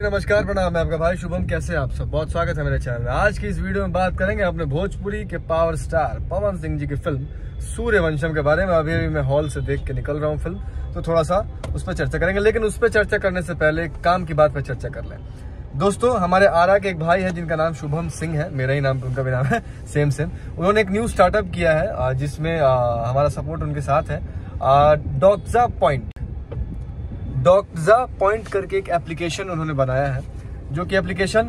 नमस्कार, प्रणाम। मैं आपका भाई शुभम। कैसे हैं आप सब? बहुत स्वागत है मेरे चैनल में। आज की इस वीडियो में बात करेंगे अपने भोजपुरी के पावर स्टार पवन सिंह जी की फिल्म सूर्यवंशम के बारे में। अभी मैं हॉल से देख के निकल रहा हूँ फिल्म, तो थोड़ा सा उस पर चर्चा करेंगे। लेकिन उस पर चर्चा करने से पहले एक काम की बात पर चर्चा कर लें। दोस्तों, हमारे आरा के एक भाई है जिनका नाम शुभम सिंह है, मेरा ही नाम उनका भी नाम है, सेम। उन्होंने एक न्यू स्टार्टअप किया है जिसमें हमारा सपोर्ट उनके साथ है। डॉक्जा पॉइंट करके एक एप्लीकेशन उन्होंने बनाया है, जो कि एप्लीकेशन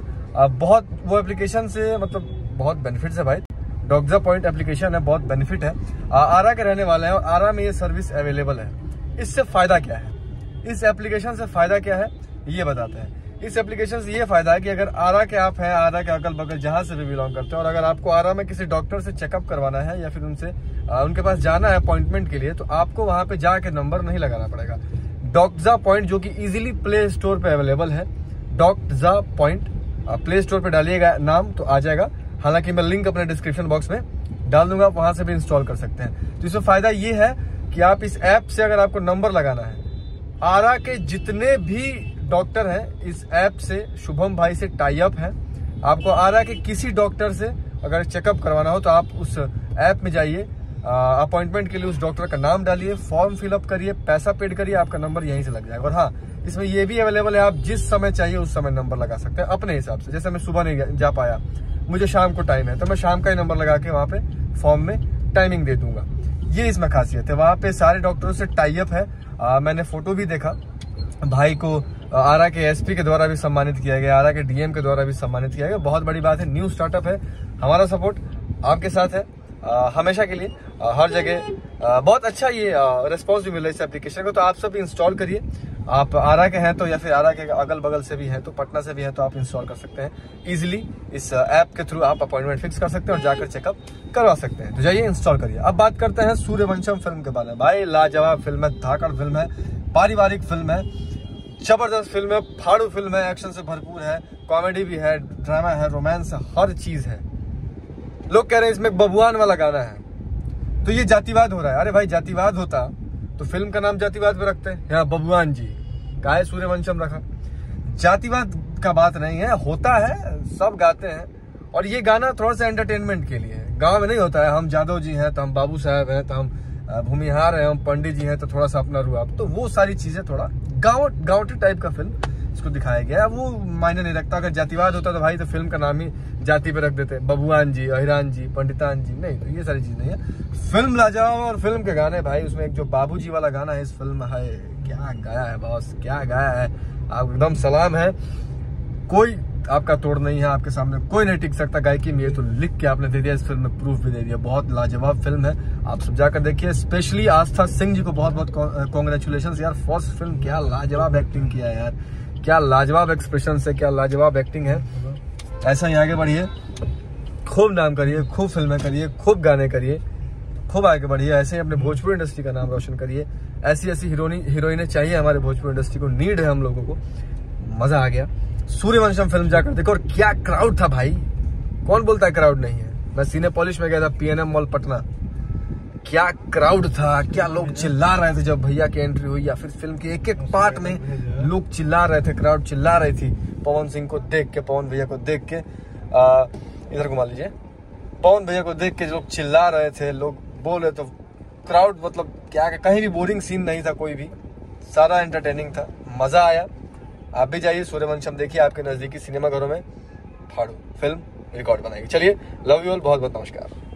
वो एप्लीकेशन से मतलब बहुत बेनिफिट्स है भाई। डॉक्जा पॉइंट एप्लीकेशन है, बहुत बेनिफिट है। आरा के रहने वाले हैं और आरा में ये सर्विस अवेलेबल है। इससे फायदा क्या है, इस एप्लीकेशन से फायदा क्या है ये बताते हैं। इस एप्लीकेशन से ये फायदा है कि अगर आरा के आप हैं, आरा के अगल बगल जहां से भी बिलोंग करते हैं, और अगर आपको आरा में किसी डॉक्टर से चेकअप करवाना है या फिर उनके पास जाना है अपॉइंटमेंट के लिए, तो आपको वहां पे जाके नंबर नहीं लगाना पड़ेगा। डॉक्जा पॉइंट, जो कि इजीली प्ले स्टोर पे अवेलेबल है। डॉक्जा पॉइंट प्ले स्टोर पे डालिएगा नाम तो आ जाएगा। हालांकि मैं लिंक अपने डिस्क्रिप्शन बॉक्स में डाल दूंगा, वहां से भी इंस्टॉल कर सकते हैं। तो इसमें फायदा ये है कि आप इस ऐप से अगर आपको नंबर लगाना है, आरा के जितने भी डॉक्टर हैं इस ऐप से शुभम भाई से टाई अप है। आपको आरा के किसी डॉक्टर से अगर चेकअप करवाना हो तो आप उस ऐप में जाइए, अपॉइंटमेंट के लिए उस डॉक्टर का नाम डालिए, फॉर्म फिलअप करिए, पैसा पेड करिए, आपका नंबर यहीं से लग जाएगा। और हाँ, इसमें ये भी अवेलेबल है, आप जिस समय चाहिए उस समय नंबर लगा सकते हैं अपने हिसाब से। जैसे मैं सुबह नहीं जा पाया, मुझे शाम को टाइम है, तो मैं शाम का ही नंबर लगा के वहाँ पे फॉर्म में टाइमिंग दे दूंगा। ये इसमें खासियत है। वहाँ पे सारे डॉक्टरों से टाई अप है। मैंने फोटो भी देखा, भाई को आरा के एसपी के द्वारा भी सम्मानित किया गया, आरा के डीएम के द्वारा भी सम्मानित किया गया। बहुत बड़ी बात है, न्यू स्टार्टअप है। हमारा सपोर्ट आपके साथ है हमेशा के लिए, हर जगह। बहुत अच्छा ये रिस्पॉन्स भी मिला इस एप्लीकेशन को, तो आप सब इंस्टॉल करिए। आप आरा के हैं तो, या फिर आरा के अगल बगल से भी हैं तो, पटना से भी हैं तो आप इंस्टॉल कर सकते हैं इजीली। इस ऐप के थ्रू आप अपॉइंटमेंट फिक्स कर सकते हैं और जाकर चेकअप करवा सकते हैं। तो जाइए इंस्टॉल करिए। अब बात करते हैं सूर्यवंशम फिल्म के बारे में। भाई लाजवाब फिल्म है, धाकड़ फिल्म है, पारिवारिक फिल्म है, जबरदस्त फिल्म है, फाड़ू फिल्म है, एक्शन से भरपूर है, कॉमेडी भी है, ड्रामा है, रोमांस है, हर चीज है। लोग कह रहे हैं इसमें बबुआन वाला गाना है, तो ये जातिवाद हो रहा है। अरे भाई, जातिवाद होता तो फिल्म का नाम जातिवाद पे रखते हैं। यहाँ बबुआन जी काहे सूर्यवंशम रखा? जातिवाद का बात नहीं है, होता है, सब गाते हैं। और ये गाना थोड़ा सा एंटरटेनमेंट के लिए है, गाँव में नहीं होता है। हम जादव जी हैं तो हम बाबू साहब हैं, तो हम भूमिहार हैं, हम पंडित जी हैं, तो थोड़ा सा अपना रुआब, तो वो सारी चीजें थोड़ा गाँवटी टाइप का फिल्म इसको दिखाया गया है। वो मायने नहीं रखता। अगर जातिवाद होता तो भाई तो फिल्म का नाम ही जाति पे रख देते, बबुआन जी, अहिरान जी, पंडितान जी। नहीं, तो ये सारी चीज नहीं है। फिल्म लाजवाब। और फिल्म के गाने भाई, उसमें एक जो बाबूजी वाला गाना है इस फिल्म है, क्या गाया है बॉस, क्या गाया है। आप एकदम सलाम है, कोई आपका तोड़ नहीं है, आपके सामने कोई नहीं टिक सकता गायकी में। ये तो लिख के आपने दे दिया, इस फिल्म में प्रूफ भी दे दिया। बहुत लाजवाब फिल्म है, आप सब जाकर देखिए। स्पेशली आस्था सिंह जी को बहुत बहुत कॉन्ग्रेचुलेशन यार। फर्स्ट फिल्म, क्या लाजवाब एक्टिंग किया है यार, क्या लाजवाब एक्सप्रेशन है, क्या लाजवाब एक्टिंग है। ऐसा ही आगे बढ़िए, खूब नाम करिए, खूब फिल्में करिए, खूब गाने करिए, खूब आगे बढ़िए। ऐसे ही अपने भोजपुरी इंडस्ट्री का नाम रोशन करिए। ऐसी ऐसी हीरोइनें चाहिए हमारे भोजपुरी इंडस्ट्री को, नीड है हम लोगों को। मजा आ गया। सूर्यवंशम फिल्म जाकर देखो। और क्या क्राउड था भाई, कौन बोलता है क्राउड नहीं है। मैं सिनेपोलिस में गया था, पीएनएम मॉल पटना, क्या क्राउड था, क्या लोग चिल्ला रहे थे जब भैया की एंट्री हुई, या फिर फिल्म के एक एक पार्ट में लोग चिल्ला रहे थे, क्राउड चिल्ला रही थी पवन सिंह को देख के, पवन भैया को देख के। इधर घुमा लीजिए। पवन भैया को देख के लोग चिल्ला रहे थे, लोग बोले, तो क्राउड मतलब क्या, कहीं भी बोरिंग सीन नहीं था, कोई भी, सारा एंटरटेनिंग था, मजा आया। आप भी जाइए, सूर्यवंशम देखिए, आपके नजदीकी सिनेमा घरों में फाड़ू फिल्म रिकॉर्ड बनाएगी। चलिए, लव यू ऑल, बहुत बहुत नमस्कार।